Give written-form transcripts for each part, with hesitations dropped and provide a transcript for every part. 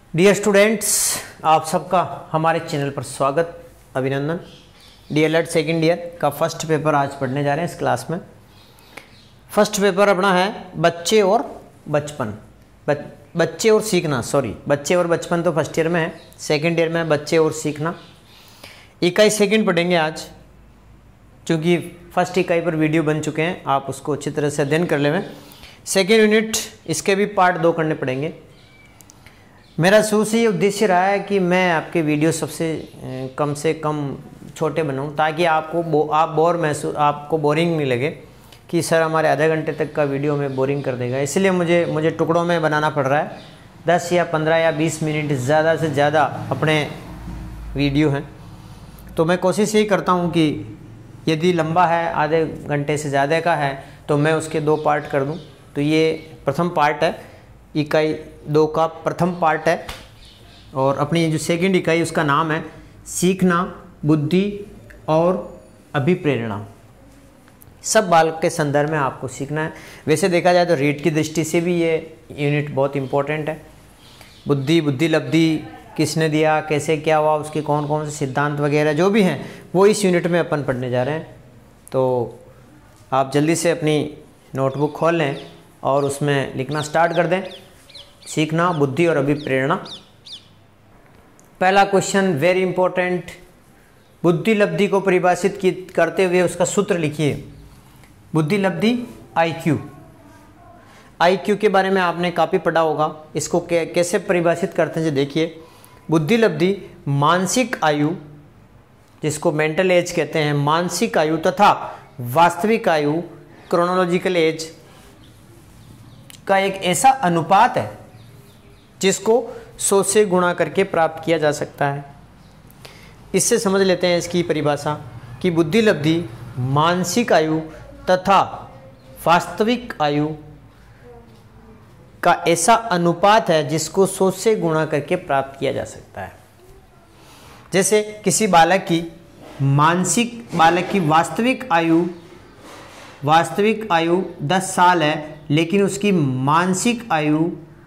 Dear students, आप सबका हमारे चैनल पर स्वागत, अभिनंदन। डीएलएड सेकेंड ईयर का फर्स्ट पेपर आज पढ़ने जा रहे हैं इस क्लास में। फर्स्ट पेपर अपना है बच्चे और बचपन, बच्चे और सीखना। बच्चे और बचपन तो फर्स्ट ईयर में है, सेकेंड ईयर में है बच्चे और सीखना। इकाई सेकेंड पढ़ेंगे आज, क्योंकि फर्स्ट इकाई पर वीडियो बन चुके हैं, आप उसको अच्छी तरह से अध्ययन कर लें। सेकेंड यूनिट इसके भी पार्ट 2 करने पड़ेंगे। मेरा शुरू से ये उद्देश्य रहा है कि मैं आपके वीडियो से कम छोटे बनाऊं, ताकि आपको बोरिंग नहीं लगे कि सर हमारे आधे घंटे तक का वीडियो में बोरिंग कर देगा। इसलिए मुझे टुकड़ों में बनाना पड़ रहा है। 10 या 15 या 20 मिनट ज़्यादा से ज़्यादा अपने वीडियो हैं, तो मैं कोशिश यही करता हूं कि यदि लंबा है, आधे घंटे से ज़्यादा का है, तो मैं उसके 2 पार्ट कर दूं। तो ये प्रथम पार्ट है, इकाई 2 का प्रथम पार्ट है। और अपनी जो सेकंड इकाई उसका नाम है सीखना, बुद्धि और अभिप्रेरणा। सब बालक के संदर्भ में आपको सीखना है। वैसे देखा जाए तो रीट की दृष्टि से भी ये यूनिट बहुत इम्पोर्टेंट है। बुद्धि लब्धि किसने दिया, कैसे क्या हुआ, उसके कौन कौन से सिद्धांत वगैरह जो भी हैं वो इस यूनिट में अपन पढ़ने जा रहे हैं। तो आप जल्दी से अपनी नोटबुक खोल लें और उसमें लिखना स्टार्ट कर दें। सीखना, बुद्धि और अभिप्रेरणा। पहला क्वेश्चन वेरी इंपॉर्टेंट, बुद्धि लब्धि को परिभाषित करते हुए उसका सूत्र लिखिए। बुद्धि लब्धि आईक्यू के बारे में आपने काफ़ी पढ़ा होगा। इसको कैसे परिभाषित करते हैं देखिए। बुद्धि लब्धि मानसिक आयु, जिसको मेंटल एज कहते हैं, मानसिक आयु तथा वास्तविक आयु क्रोनोलॉजिकल एज का एक ऐसा अनुपात है जिसको 100 से गुणा करके प्राप्त किया जा सकता है। इससे समझ लेते हैं इसकी परिभाषा कि बुद्धि लब्धि मानसिक आयु तथा वास्तविक आयु का ऐसा अनुपात है जिसको 100 से गुणा करके प्राप्त किया जा सकता है। जैसे किसी बालक की वास्तविक आयु 10 साल है, लेकिन उसकी मानसिक आयु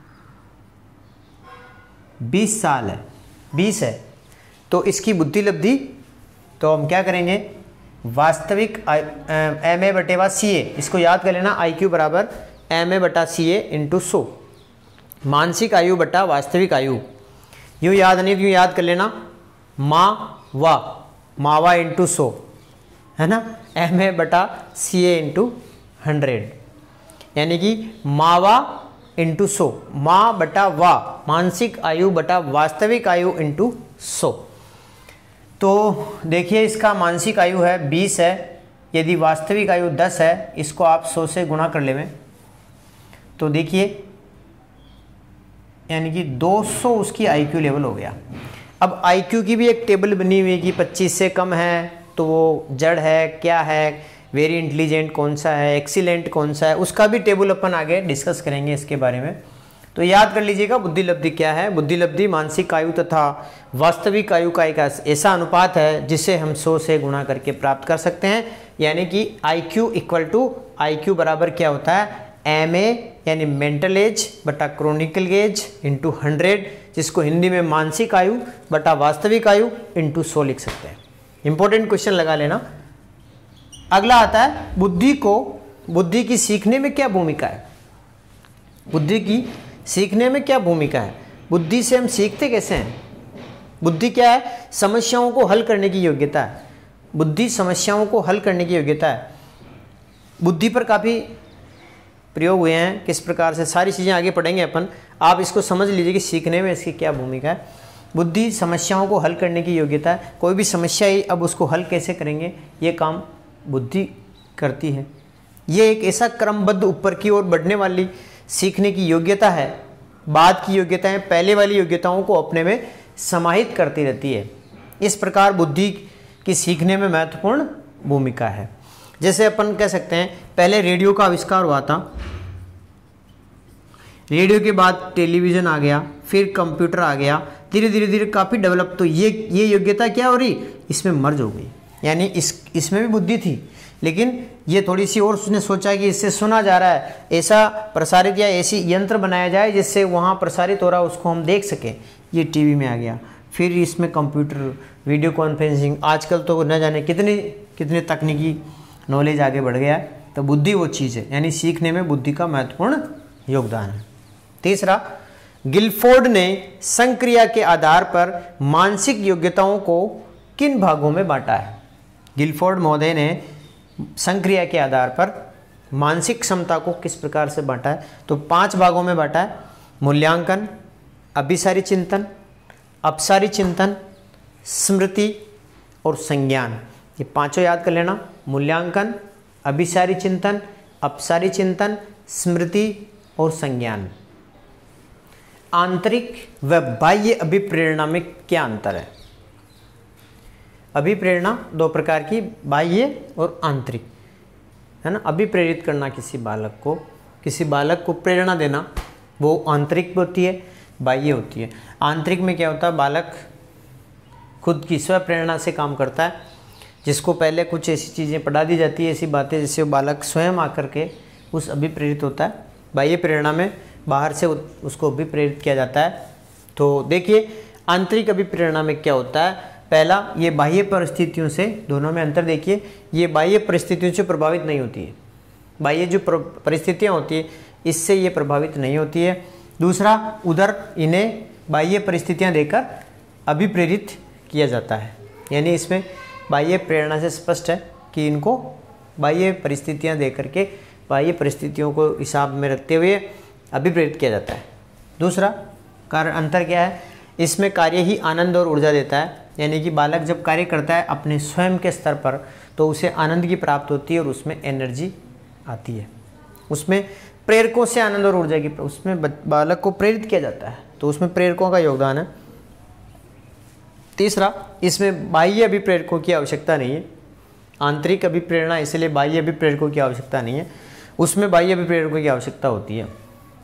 20 साल है, 20 है, तो इसकी बुद्धि लब्धि, तो हम क्या करेंगे, वास्तविक MA/CA, इसको याद कर लेना। IQ बराबर MA/CA × 100, मानसिक आयु बटा वास्तविक आयु। यूँ याद नहीं, यूँ याद कर लेना, मावा × 100 है ना, MA/CA × 100, यानी कि मावा × 100, माँ बटा वाह, मानसिक आयु बटा वास्तविक आयु × 100। तो देखिए इसका मानसिक आयु है 20 है, यदि वास्तविक आयु 10 है, इसको आप 100 से गुणा कर लें। तो देखिए यानी कि 200 उसकी IQ लेवल हो गया। अब IQ की भी एक टेबल बनी हुई है कि 25 से कम है तो वो जड़ है, क्या है, वेरी इंटेलिजेंट कौन सा है, एक्सीलेंट कौन सा है, उसका भी टेबल अपन आगे डिस्कस करेंगे इसके बारे में। तो याद कर लीजिएगा बुद्धि लब्धि क्या है। बुद्धि लब्धि मानसिक आयु तथा वास्तविक आयु का एक ऐसा अनुपात है जिसे हम 100 से गुणा करके प्राप्त कर सकते हैं। यानी कि IQ बराबर क्या होता है, MA यानी मेंटल एज बटा क्रोनिकल एज × 100, जिसको हिंदी में मानसिक आयु बटा वास्तविक आयु × 100 लिख सकते हैं। इंपॉर्टेंट क्वेश्चन लगा लेना। अगला आता है बुद्धि की सीखने में क्या भूमिका है। बुद्धि की सीखने में क्या भूमिका है, बुद्धि से हम सीखते कैसे हैं। बुद्धि क्या है, समस्याओं को हल करने की योग्यता है। बुद्धि समस्याओं को हल करने की योग्यता है। बुद्धि पर काफ़ी प्रयोग हुए हैं, किस प्रकार से, सारी चीज़ें आगे पढ़ेंगे अपन। आप इसको समझ लीजिए कि सीखने में इसकी क्या भूमिका है। बुद्धि समस्याओं को हल करने की योग्यता है। कोई भी समस्या ही, अब उसको हल कैसे करेंगे, ये काम बुद्धि करती है। ये एक ऐसा क्रमबद्ध ऊपर की ओर बढ़ने वाली सीखने की योग्यता है। बाद की योग्यताएं पहले वाली योग्यताओं को अपने में समाहित करती रहती है। इस प्रकार बुद्धि की सीखने में महत्वपूर्ण भूमिका है। जैसे अपन कह सकते हैं, पहले रेडियो का आविष्कार हुआ था, रेडियो के बाद टेलीविज़न आ गया, फिर कंप्यूटर आ गया, धीरे धीरे काफ़ी डेवलप। तो ये योग्यता क्या हो रही, इसमें मर्ज हो गई। यानी इसमें भी बुद्धि थी, लेकिन ये थोड़ी सी और उसने सोचा कि इससे सुना जा रहा है, ऐसा प्रसारित या ऐसी यंत्र बनाया जाए जिससे वहाँ प्रसारित हो रहा है उसको हम देख सकें। ये टीवी में आ गया। फिर इसमें कंप्यूटर, वीडियो कॉन्फ्रेंसिंग, आजकल तो न जाने कितने कितने तकनीकी नॉलेज आगे बढ़ गया है। तो बुद्धि वो चीज़ है, यानी सीखने में बुद्धि का महत्वपूर्ण योगदान है। तीसरा, गिलफोर्ड ने संक्रिया के आधार पर मानसिक योग्यताओं को किन भागों में बांटा है? गिलफोर्ड महोदय ने संक्रिया के आधार पर मानसिक क्षमता को किस प्रकार से बांटा है? तो 5 भागों में बांटा है। मूल्यांकन, अभिसारी चिंतन, अपसारी चिंतन, स्मृति और संज्ञान। ये पांचों याद कर लेना। मूल्यांकन, अभिसारी चिंतन, अपसारी चिंतन, स्मृति और संज्ञान। आंतरिक व बाह्य अभिप्रेरणा में क्या अंतर है? अभिप्रेरणा 2 प्रकार की, बाह्य और आंतरिक, है ना। अभिप्रेरित करना किसी बालक को प्रेरणा देना, वो आंतरिक होती है, बाह्य होती है। आंतरिक में क्या होता है? बालक खुद की स्व प्रेरणा से काम करता है, जिसको पहले कुछ ऐसी चीज़ें पढ़ा दी जाती है, ऐसी बातें जिससे बालक स्वयं आकर के उस अभिप्रेरित होता है। बाह्य प्रेरणा में बाहर से उसको अभिप्रेरित किया जाता है। तो देखिए आंतरिक अभिप्रेरणा में क्या होता है? पहला, ये बाह्य परिस्थितियों से, दोनों में अंतर देखिए, ये बाह्य परिस्थितियों से प्रभावित नहीं होती है। बाह्य जो परिस्थितियाँ होती है इससे ये प्रभावित नहीं होती है। दूसरा, उधर इन्हें बाह्य परिस्थितियाँ देकर अभिप्रेरित किया जाता है, यानी इसमें बाह्य प्रेरणा से स्पष्ट है कि इनको बाह्य परिस्थितियाँ दे करके, बाह्य परिस्थितियों को हिसाब में रखते हुए अभिप्रेरित किया जाता है। दूसरा कार्य अंतर क्या है? इसमें कार्य ही आनंद और ऊर्जा देता है, यानी कि बालक जब कार्य करता है अपने स्वयं के स्तर पर तो उसे आनंद की प्राप्त होती है और उसमें एनर्जी आती है। उसमें प्रेरकों से आनंद और ऊर्जा की, उसमें बालक को प्रेरित किया जाता है, तो उसमें प्रेरकों का योगदान है। तीसरा, इसमें बाह्य अभिप्रेरकों की आवश्यकता नहीं है। आंतरिक अभिप्रेरणा, इसलिए बाह्य अभिप्रेरकों की आवश्यकता नहीं है, उसमें बाह्य अभिप्रेरकों की आवश्यकता होती है।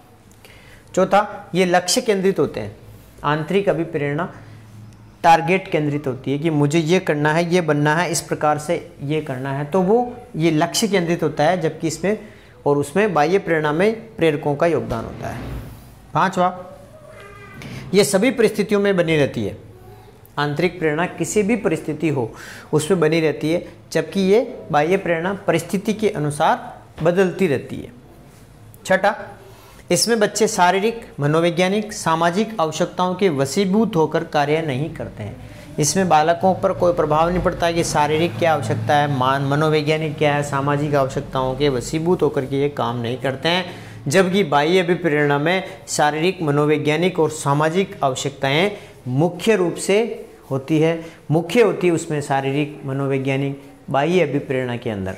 चौथा, ये लक्ष्य केंद्रित होते हैं। आंतरिक अभिप्रेरणा टारगेट केंद्रित होती है कि मुझे ये करना है, ये बनना है, इस प्रकार से ये करना है, तो वो ये लक्ष्य केंद्रित होता है, जबकि इसमें और उसमें बाह्य प्रेरणा में प्रेरकों का योगदान होता है। पांचवा, ये सभी परिस्थितियों में बनी रहती है। आंतरिक प्रेरणा किसी भी परिस्थिति हो उसमें बनी रहती है, जबकि ये बाह्य प्रेरणा परिस्थिति के अनुसार बदलती रहती है। छठा, इसमें बच्चे शारीरिक, मनोवैज्ञानिक, सामाजिक आवश्यकताओं के वशीभूत होकर कार्य नहीं करते हैं। इसमें बालकों पर कोई प्रभाव नहीं पड़ता कि शारीरिक क्या आवश्यकता है, मनोवैज्ञानिक क्या है, सामाजिक आवश्यकताओं के वशीभूत होकर के ये काम नहीं करते हैं, जबकि बाह्य अभिप्रेरणा में शारीरिक, मनोवैज्ञानिक और सामाजिक आवश्यकताएं मुख्य रूप से होती है, उसमें शारीरिक, मनोवैज्ञानिक, बाह्य अभिप्रेरणा के अंदर।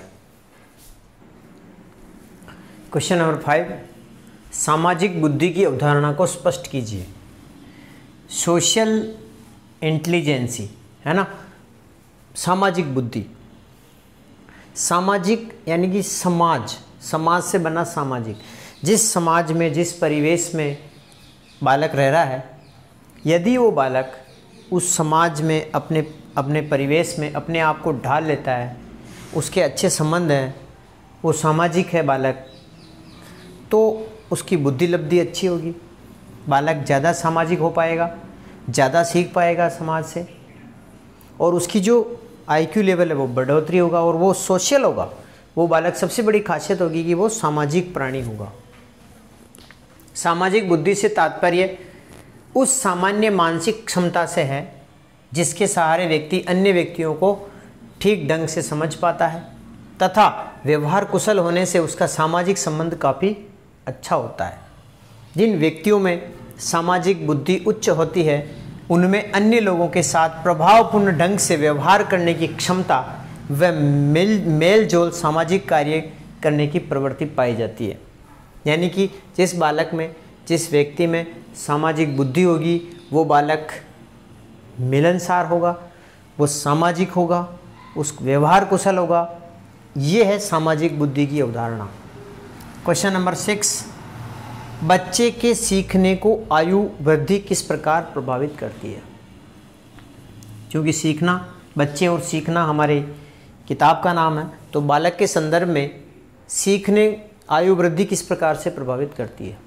क्वेश्चन नंबर 5, सामाजिक बुद्धि की अवधारणा को स्पष्ट कीजिए। सोशल इंटेलिजेंसी, है ना, सामाजिक बुद्धि। सामाजिक यानी कि समाज से बना सामाजिक। जिस समाज में, जिस परिवेश में बालक रह रहा है, यदि वो बालक उस समाज में, अपने परिवेश में अपने आप को ढाल लेता है, उसके अच्छे संबंध हैं, वो सामाजिक है बालक, तो उसकी बुद्धि लब्धि अच्छी होगी, बालक ज़्यादा सामाजिक हो पाएगा, ज़्यादा सीख पाएगा समाज से, और उसकी जो IQ लेवल है वो बढ़ोतरी होगा और वो सोशल होगा। वो बालक, सबसे बड़ी खासियत होगी कि वो सामाजिक प्राणी होगा। सामाजिक बुद्धि से तात्पर्य उस सामान्य मानसिक क्षमता से है जिसके सहारे व्यक्ति अन्य व्यक्तियों को ठीक ढंग से समझ पाता है तथा व्यवहार कुशल होने से उसका सामाजिक संबंध काफ़ी अच्छा होता है। जिन व्यक्तियों में सामाजिक बुद्धि उच्च होती है उनमें अन्य लोगों के साथ प्रभावपूर्ण ढंग से व्यवहार करने की क्षमता व मेल जोल, सामाजिक कार्य करने की प्रवृत्ति पाई जाती है। यानी कि जिस बालक में, जिस व्यक्ति में सामाजिक बुद्धि होगी वो बालक मिलनसार होगा, वो सामाजिक होगा, उस व्यवहार कुशल होगा। ये है सामाजिक बुद्धि की अवधारणा। क्वेश्चन नंबर 6, बच्चे के सीखने को आयु वृद्धि किस प्रकार प्रभावित करती है? क्योंकि सीखना, बच्चे और सीखना हमारे किताब का नाम है। तो बालक के संदर्भ में सीखने आयु वृद्धि किस प्रकार से प्रभावित करती है।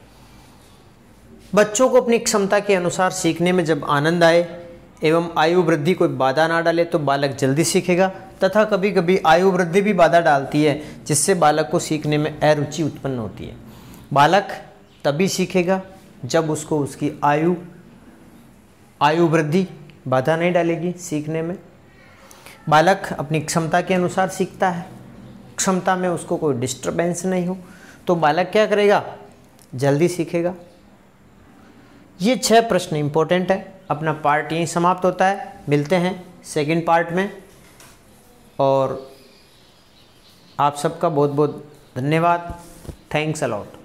बच्चों को अपनी क्षमता के अनुसार सीखने में जब आनंद आए एवं आयु वृद्धि कोई बाधा ना डाले तो बालक जल्दी सीखेगा, तथा कभी कभी आयु वृद्धि भी बाधा डालती है जिससे बालक को सीखने में अरुचि उत्पन्न होती है। बालक तभी सीखेगा जब उसको उसकी आयु वृद्धि बाधा नहीं डालेगी सीखने में। बालक अपनी क्षमता के अनुसार सीखता है, क्षमता में उसको कोई डिस्टरबेंस नहीं हो तो बालक क्या करेगा, जल्दी सीखेगा। ये 6 प्रश्न इंपॉर्टेंट है। अपना पार्ट यहीं समाप्त होता है। मिलते हैं सेकंड पार्ट में, और आप सबका बहुत बहुत धन्यवाद। Thanks a lot.